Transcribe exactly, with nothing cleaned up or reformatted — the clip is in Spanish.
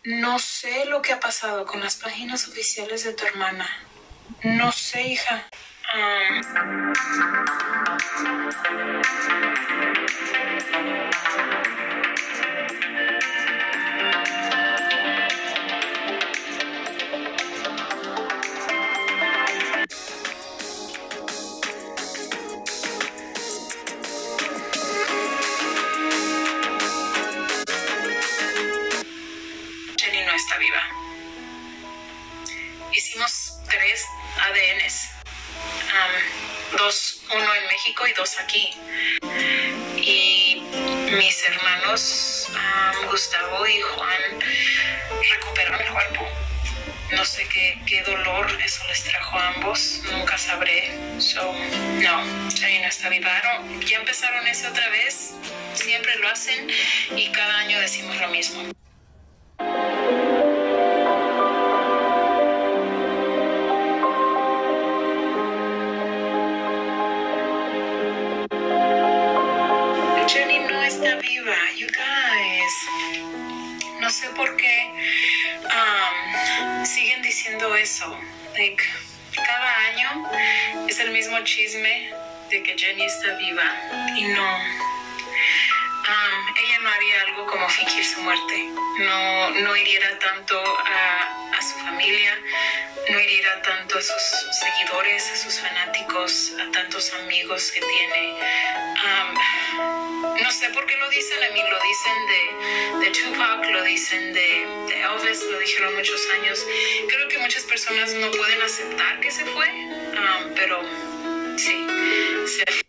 No sé lo que ha pasado con las páginas oficiales de tu hermana. No sé, hija. Um... Jenny no está viva. Hicimos tres A D Ns. Um, dos, uno en México y dos aquí. Y mis hermanos um, Gustavo y Juan recuperaron el cuerpo. No sé qué, qué dolor eso les trajo a ambos. Nunca sabré. So, no, Jenny no está viva. No, ya empezaron eso otra vez. Siempre lo hacen y cada año decimos lo mismo. Jenny no está viva, you guys. No sé por qué um, siguen diciendo eso. Like, cada año es el mismo chisme de que Jenny está viva y no. Um, ella no haría algo como fingir su muerte. No, no hiriera tanto a, a su familia, no hiriera tanto a sus seguidores, a sus fanáticos, a tantos amigos que tiene. Um, no sé por qué lo dicen, a mí lo dicen de, de Tupac, lo dicen de, de Elvis, lo dijeron muchos años. Creo que muchas personas no pueden aceptar que se fue, um, pero sí, se fue.